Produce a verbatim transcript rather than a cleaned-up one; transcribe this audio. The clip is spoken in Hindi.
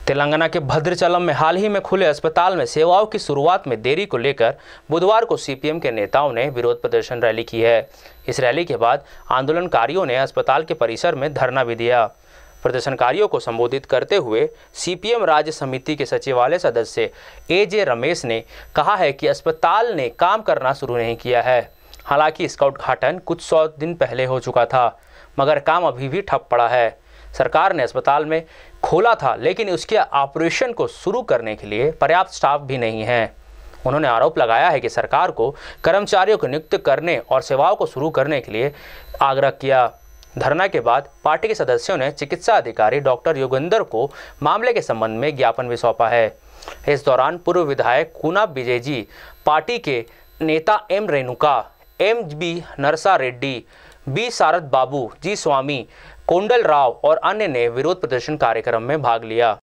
तेलंगाना के भद्राचलम में हाल ही में खुले अस्पताल में सेवाओं की शुरुआत में देरी को लेकर बुधवार को सीपीएम के नेताओं ने विरोध प्रदर्शन रैली की है। इस रैली के बाद आंदोलनकारियों ने अस्पताल के परिसर में धरना भी दिया। प्रदर्शनकारियों को संबोधित करते हुए सीपीएम राज्य समिति के सचिवालय सदस्य ए जे रमेश ने कहा है कि अस्पताल ने काम करना शुरू नहीं किया है। हालांकि इसका उद्घाटन कुछ सौ दिन पहले हो चुका था, मगर काम अभी भी ठप पड़ा है। सरकार ने अस्पताल में खोला था, लेकिन उसके ऑपरेशन को शुरू करने के लिए पर्याप्त स्टाफ भी नहीं है। उन्होंने आरोप लगाया है कि सरकार को कर्मचारियों को नियुक्त करने और सेवाओं को शुरू करने के लिए आग्रह किया। धरना के बाद पार्टी के सदस्यों ने चिकित्सा अधिकारी डॉक्टर योगेंद्र को मामले के संबंध में ज्ञापन भी सौंपा है। इस दौरान पूर्व विधायक कूना विजयजी, पार्टी के नेता M Renuka, M B Narsa Reddy, B Sarad Babu, G Swamy, Kondal Rao और अन्य ने विरोध प्रदर्शन कार्यक्रम में भाग लिया।